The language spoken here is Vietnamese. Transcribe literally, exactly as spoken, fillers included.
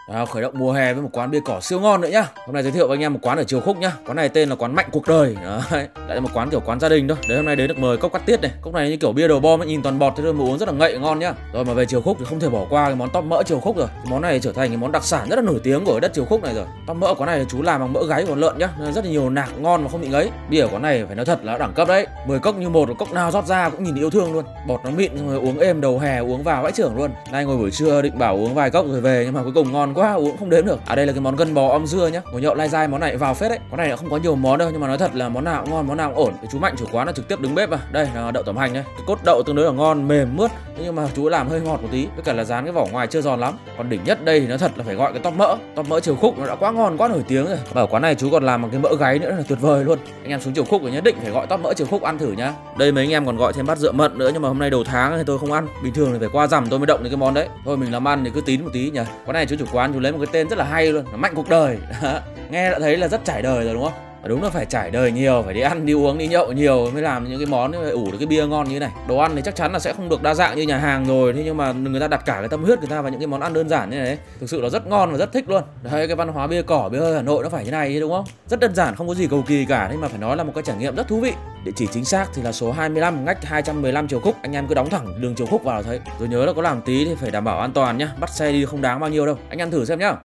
À, khởi động mùa hè với một quán bia cỏ siêu ngon nữa nhá. Hôm nay giới thiệu với anh em một quán ở Triều Khúc nhá. Quán này tên là quán Mạnh Cuộc Đời. Đấy, lại là một quán kiểu quán gia đình thôi. Đấy, hôm nay đến được mời cốc cắt tiết này. Cốc này như kiểu bia đầu bom ấy, nhìn toàn bọt thế thôi mà uống rất là ngậy ngon nhá. Rồi mà về Triều Khúc thì không thể bỏ qua cái món tóp mỡ Triều Khúc rồi. Cái món này trở thành cái món đặc sản rất là nổi tiếng của đất Triều Khúc này rồi. Tóp mỡ quán này chú làm bằng mỡ gáy của lợn nhá, nên rất là nhiều nạc ngon mà không bị ngấy. Bia ở quán này phải nói thật là đẳng cấp đấy. mười cốc như một, cốc nào rót ra cũng nhìn yêu thương luôn. Bọt nó mịn rồi uống êm đầu hè, uống vào vãi chưởng luôn. Nay ngồi buổi trưa định bảo uống vài cốc rồi về nhưng mà cuối cùng ngon quá uống không đếm được. À đây là cái món gân bò om dưa nhá. Ngồi nhậu lai dai món này vào phết đấy. Quán này là không có nhiều món đâu nhưng mà nói thật là món nào cũng ngon, món nào cũng ổn. Thì chú Mạnh chủ quán là trực tiếp đứng bếp à. Đây là đậu tẩm hành đấy. Cái cốt đậu tương đối là ngon, mềm mướt. Thế nhưng mà chú làm hơi ngọt một tí, với cả là dán cái vỏ ngoài chưa giòn lắm. Còn đỉnh nhất đây thì nói thật là phải gọi cái tóp mỡ. Tóp mỡ Triều Khúc nó đã quá ngon, quá nổi tiếng rồi. Và ở quán này chú còn làm bằng cái mỡ gáy nữa là tuyệt vời luôn. Anh em xuống Triều Khúc thì nhất định phải gọi tóp mỡ Triều Khúc ăn thử nhá. Đây mấy anh em còn gọi thêm bát rượu mận nữa nhưng mà hôm nay đầu tháng thì tôi không ăn. Bình thường thì phải qua rằm tôi mới động đến cái món đấy. Thôi mình làm ăn thì cứ tín một tí nhỉ. Quán này chú chủ quán chú lấy một cái tên rất là hay luôn, là Mạnh Cuộc Đời. Nghe đã thấy là rất trải đời rồi đúng không? Và đúng là phải trải đời nhiều, phải đi ăn, đi uống, đi nhậu nhiều mới làm những cái món phải ủ được cái bia ngon như thế này. Đồ ăn thì chắc chắn là sẽ không được đa dạng như nhà hàng rồi, thế nhưng mà người ta đặt cả cái tâm huyết người ta vào những cái món ăn đơn giản như này đấy. Thực sự là rất ngon và rất thích luôn. Đấy, cái văn hóa bia cỏ, bia hơi Hà Nội nó phải như này đúng không? Rất đơn giản, không có gì cầu kỳ cả, nhưng mà phải nói là một cái trải nghiệm rất thú vị. Địa chỉ chính xác thì là số hai mươi lăm ngách hai trăm mười lăm Triều Khúc. Anh em cứ đóng thẳng đường Triều Khúc vào là thấy. Rồi nhớ là có làm tí thì phải đảm bảo an toàn nhá. Bắt xe đi không đáng bao nhiêu đâu. Anh ăn thử xem nhá.